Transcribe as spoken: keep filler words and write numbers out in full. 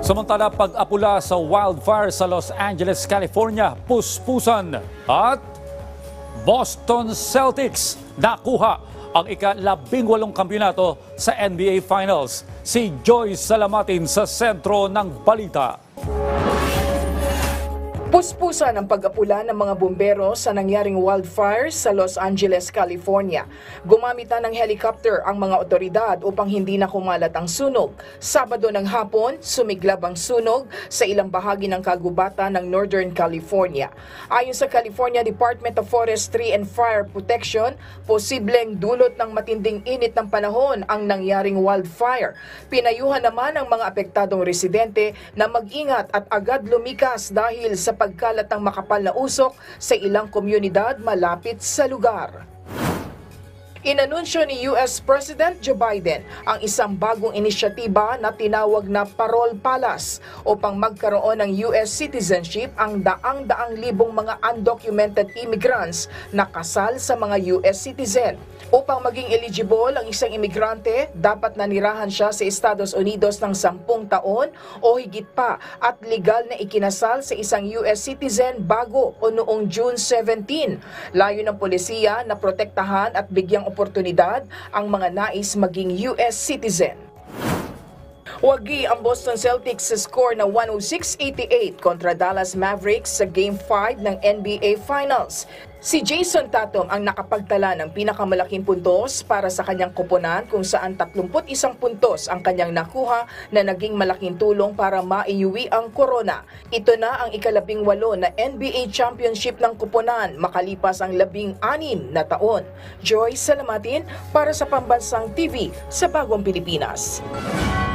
Samantala, pag-apula sa wildfire sa Los Angeles, California, puspusan at Boston Celtics nakuha ang ika-labing walong kampyonato sa N B A Finals. Si Joyce Salamatin sa sentro ng balita. Puspusan ang pag-apula ng mga bumbero sa nangyaring wildfire sa Los Angeles, California. Gumamit na ng helicopter ang mga otoridad upang hindi na kumalat ang sunog. Sabado ng hapon, sumiglab ang sunog sa ilang bahagi ng kagubatan ng Northern California. Ayon sa California Department of Forestry and Fire Protection, posibleng dulot ng matinding init ng panahon ang nangyaring wildfire. Pinayuhan naman ang mga apektadong residente na mag-ingat at agad lumikas dahil sa pagkalat ng makapal na usok sa ilang komunidad malapit sa lugar. Inanunsyo ni U S President Joe Biden ang isang bagong inisyatiba na tinawag na Parole Palace upang magkaroon ng U S citizenship ang daang-daang libong mga undocumented immigrants na kasal sa mga U S citizen. Upang maging eligible ang isang imigrante, dapat nanirahan siya sa Estados Unidos ng sampung taon o higit pa at legal na ikinasal sa isang U S citizen bago o noong June seventeenth. Layo ng polisiya na protektahan at bigyang oportunidad ang mga nais maging U S citizen. Wagi ang Boston Celtics sa score na one oh six eighty-eight kontra Dallas Mavericks sa Game five ng N B A Finals. Si Jason Tatum ang nakapagtala ng pinakamalaking puntos para sa kanyang koponan kung saan tatlumput isang puntos ang kanyang nakuha na naging malaking tulong para maiuwi ang korona. Ito na ang ikalabing walo na N B A Championship ng koponan makalipas ang labing anim na taon. Joy Salamatin para sa Pambansang T V sa Bagong Pilipinas.